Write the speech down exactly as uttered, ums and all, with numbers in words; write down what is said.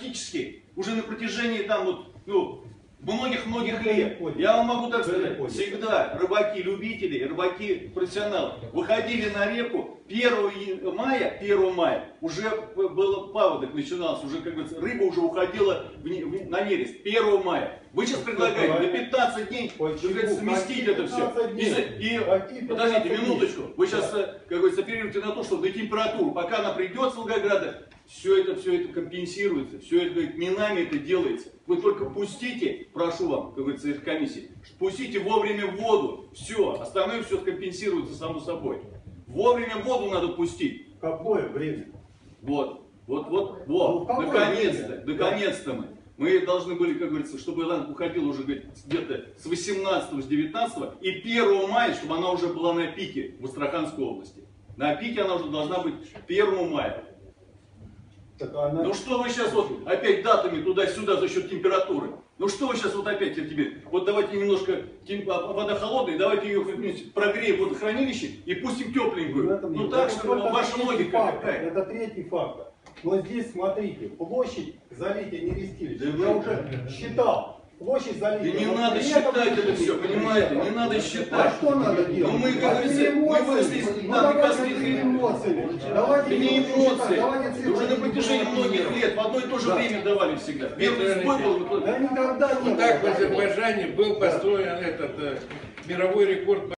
практически уже на протяжении там вот, ну, многих-многих лет. Я вам могу так сказать, всегда рыбаки-любители, рыбаки-профессионалы выходили на реку первого мая, первого мая уже было паводок начинался, уже, как говорится, рыба уже уходила в, в, на нерест первого мая. Вы сейчас предлагаете на пятнадцать дней, как говорится, сместить это все. И, и подождите минуточку, вы сейчас, как говорится, оперируете на то, что на температуру, пока она придет с Волгограда, все это, все это компенсируется, все это, говорит, не нами это делается. Вы только пустите, прошу вам, как говорится, из комиссии, пустите вовремя воду, все, остальное все компенсируется само собой. Вовремя воду надо пустить. Какое время? Вот, вот, вот, вот, ну, наконец-то, наконец-то мы. Мы должны были, как говорится, чтобы она уходила уже где-то с восемнадцатого, с девятнадцатого, и первого мая, чтобы она уже была на пике в Астраханской области. На пике она уже должна быть первого мая. Она... Ну что вы сейчас вот опять датами туда-сюда за счет температуры? Ну что вы сейчас вот опять теперь? Вот давайте немножко, вода холодная, давайте ее прогреем в водохранилище и пустим тепленькую. Ну нет. так, это что ваша логика какая? Это третий фактор. Но здесь, смотрите, площадь залития нерестилища, да я вы... уже считал. Площадь залития. Да не надо считать это все, понимаете? Не надо считать. А что надо делать? Ну мы, как говорится, мы выросли из давайте эмоции. Да не эмоции. Уже на протяжении многих лет в одно и то же время давали всегда. Первый сбой был. Да никогда не было. Так в Азербайджане был построен этот мировой рекорд.